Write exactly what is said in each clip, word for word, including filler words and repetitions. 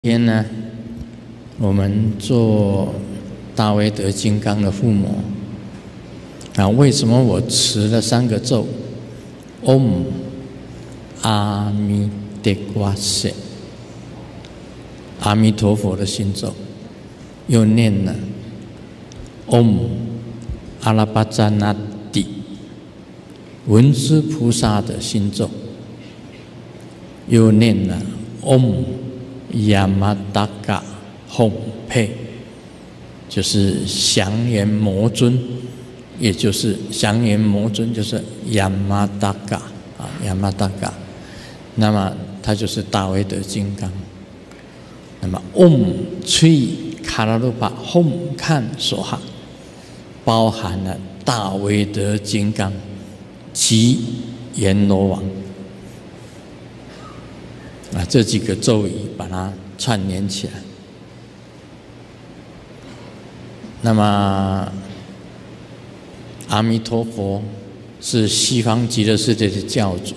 今天呢，我们做大威德金刚的附魔啊，为什么我持了三个咒 ？Om 阿弥陀佛，阿弥陀佛的心咒，又念了 Om 阿拉巴扎那底文殊菩萨的心咒，又念了 Om亚麻达嘎吽佩，就是降阎魔尊，也就是降阎魔尊，就是亚麻达嘎啊，亚麻达嘎。那么它就是大威德金刚。那么 Om 吹卡拉鲁巴吽看所哈，包含了大威德金刚及阎罗王。啊，这几个咒语把它串联起来。那么，阿弥陀佛是西方极乐世界的教主，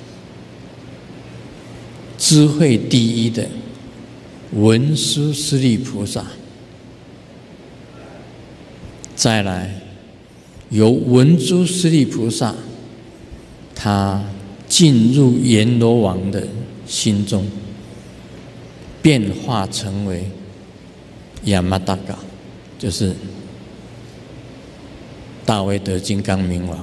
智慧第一的文殊师利菩萨。再来，由文殊师利菩萨，他进入阎罗王的心中，变化成为亚麻达嘎，就是大威德金刚明王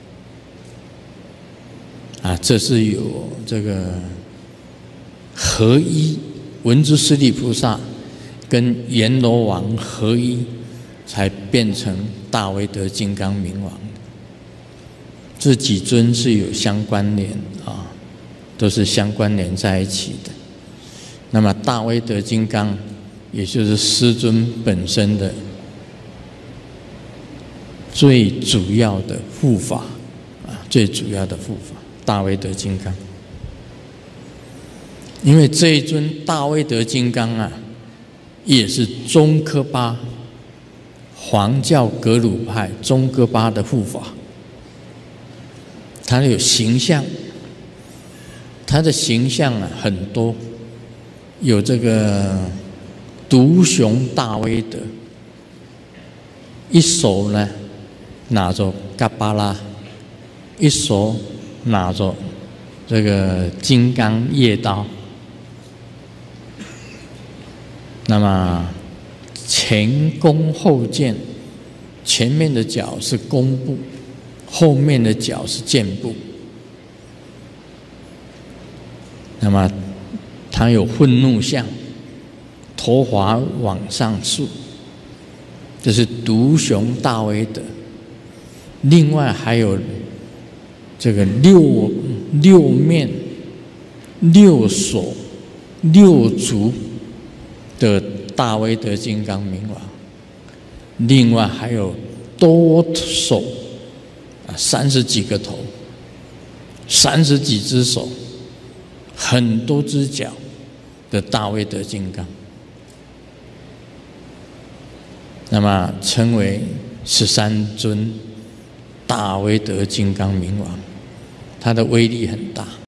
啊，这是有这个合一，文殊师利菩萨跟阎罗王合一，才变成大威德金刚明王。这几尊是有相关联啊。都是相关联在一起的。那么大威德金刚，也就是师尊本身的最主要的护法啊，最主要的护法，大威德金刚。因为这一尊大威德金刚啊，也是宗喀巴黄教格鲁派宗喀巴的护法，它有形象。他的形象啊很多，有这个独雄大威德，一手呢拿着嘎巴拉，一手拿着这个金刚夜刀。那么前弓后箭，前面的脚是弓步，后面的脚是箭步。那么，他有愤怒相，头发往上竖，这是独雄大威德。另外还有这个六六面、六手、六足的大威德金刚明王。另外还有多手啊，三十几个头，三十几只手。很多只脚的大威德金刚，那么称为十三尊大威德金刚明王，它的威力很大。